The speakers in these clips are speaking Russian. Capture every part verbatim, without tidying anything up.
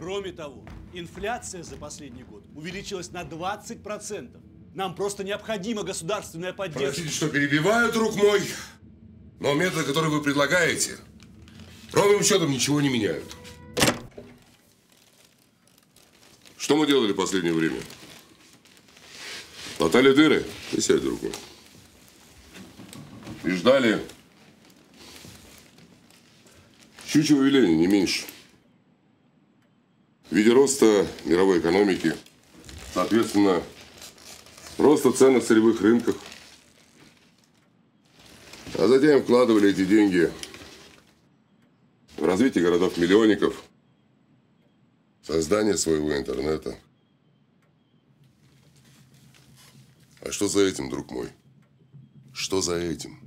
Кроме того, инфляция за последний год увеличилась на двадцать процентов. Нам просто необходима государственная поддержка. Простите, что перебиваю, друг мой, но методы, которые вы предлагаете, ровным счетом ничего не меняют. Что мы делали в последнее время? Латали дыры? И сядь, друг мой. И ждали щучьего веления, не меньше. В виде роста мировой экономики, соответственно, роста цен на сырьевых рынках. А затем вкладывали эти деньги в развитие городов-миллионников, создание своего интернета. А что за этим, друг мой? Что за этим?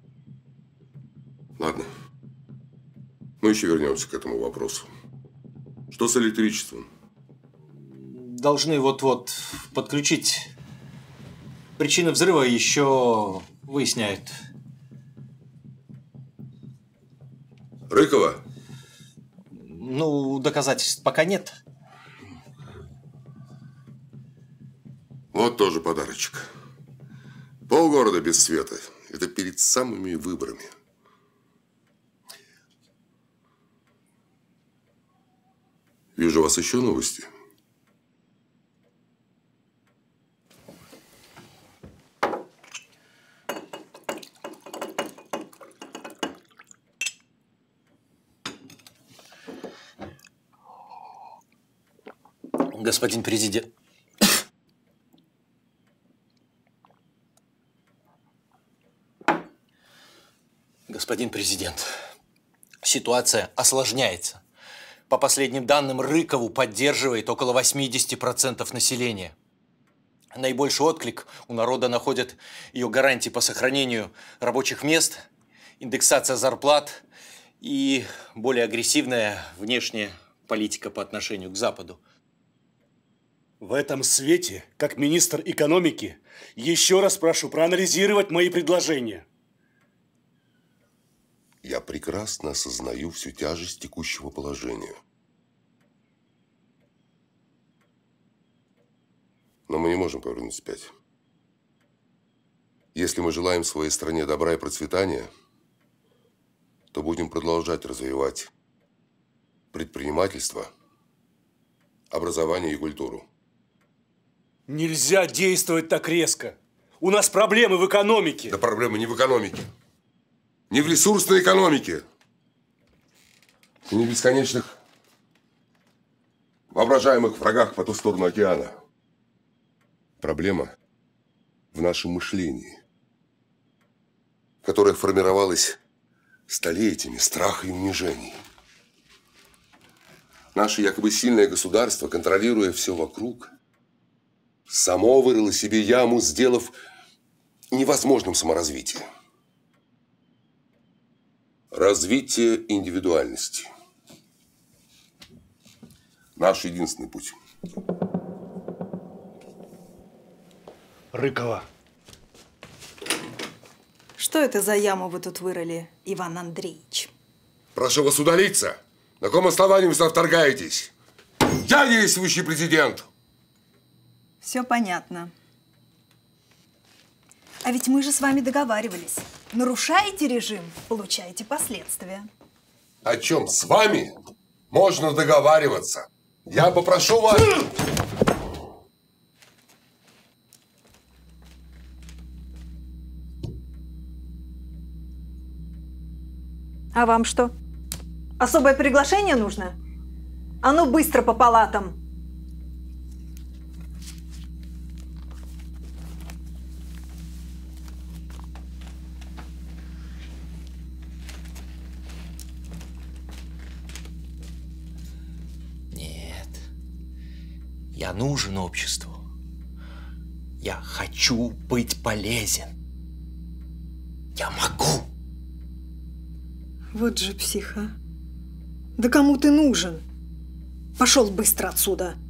Ладно. Мы еще вернемся к этому вопросу. Что с электричеством? Должны вот-вот подключить. Причины взрыва еще выясняют. Рыкова? Ну, доказательств пока нет. Вот тоже подарочек. Полгорода без света. Это перед самыми выборами. Вижу, у вас еще новости. Господин президент. Господин президент, ситуация осложняется. По последним данным, Рыкову поддерживает около восьмидесяти процентов населения. Наибольший отклик у народа находят ее гарантии по сохранению рабочих мест, индексация зарплат и более агрессивная внешняя политика по отношению к Западу. В этом свете, как министр экономики, еще раз прошу проанализировать мои предложения. Я прекрасно осознаю всю тяжесть текущего положения. Но мы не можем повернуть вспять. Если мы желаем своей стране добра и процветания, то будем продолжать развивать предпринимательство, образование и культуру. Нельзя действовать так резко. У нас проблемы в экономике. Да проблемы не в экономике. Не в ресурсной экономике. И не в бесконечных воображаемых врагах по ту сторону океана. Проблема в нашем мышлении, которое формировалось столетиями страха и унижений. Наше якобы сильное государство, контролируя все вокруг, само вырыло себе яму, сделав невозможным саморазвитие. Развитие индивидуальности. Наш единственный путь. Рыкова. Что это за яму вы тут вырыли, Иван Андреевич? Прошу вас удалиться. На каком основании вы сюда вторгаетесь? Я действующий президент. Все понятно. А ведь мы же с вами договаривались. Нарушаете режим, получаете последствия. О чем с вами можно договариваться? Я попрошу вас... А вам что? Особое приглашение нужно? А ну быстро по палатам. Нет. Я нужен обществу. Я хочу быть полезен. Я могу. Вот же психа. Да кому ты нужен? Пошел быстро отсюда.